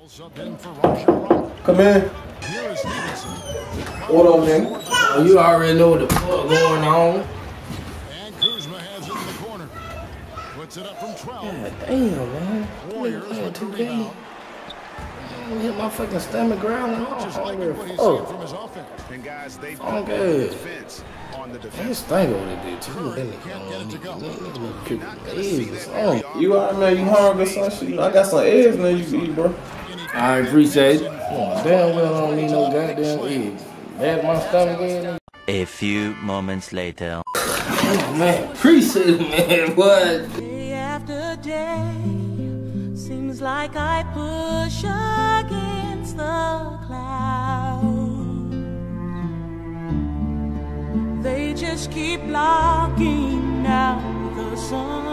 Come in. What up, man? Oh, you already know what the fuck going on. And Kuzma has it in the corner. Puts it up from 12. God damn, man. Warriors with the rebound. Hit my fucking stomach growling. Just like what he's seeing Oh, from his offense. And guys, they've I'm put good. defense on the I defense. just think over there, dude. Too. Can't get it to go. You alright, man? You hungry or some shit? I got some eggs, man. You can eat, bro. I appreciate it. Oh, damn well I don't need no goddamn eggs. Bad my stomach in. A few moments later. Oh, man, appreciate it, man. What? Day after day, seems like I push against the clouds. They just keep blocking out the sun.